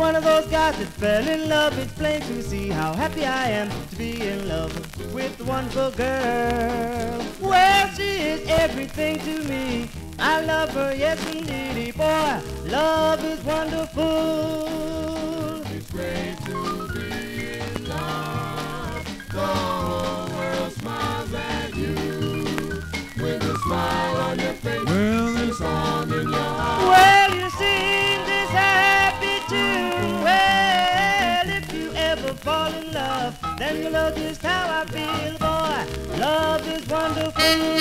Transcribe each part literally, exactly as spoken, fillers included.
one of those guys that fell in love. It's plain to see how happy I am to be in love with the wonderful girl. Well, she is everything to me. I love her, yes indeedy. Boy, love is wonderful. It's great to be in love. The whole world smiles at you. With a smile on your face, well, and a song in your heart. Well, you sing this happy tune. Well, if you ever fall in love, then you know just how I feel. Boy, love is wonderful.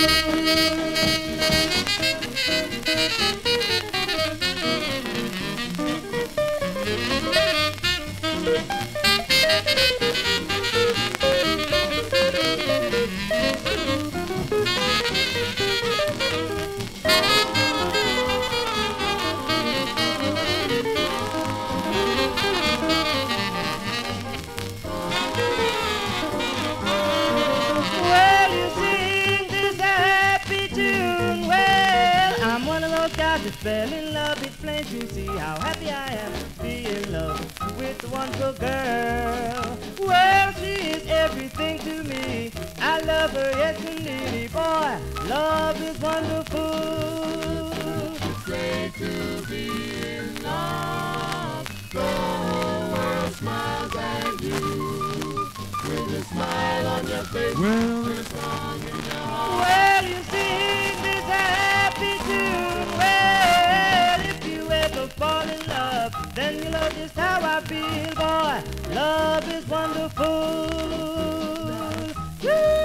Just fell in love, it's plain to see how happy I am to be in love with the wonderful girl. Well, she is everything to me. I love her, yes indeedy. Boy, love is wonderful. It's great to be in love. The whole world smiles at you. With a smile on your face, well, and a song in your heart. Well, you sing this happy tune. Well, if you ever fall in love, then you know just how I feel, boy. Love is wonderful. Woo!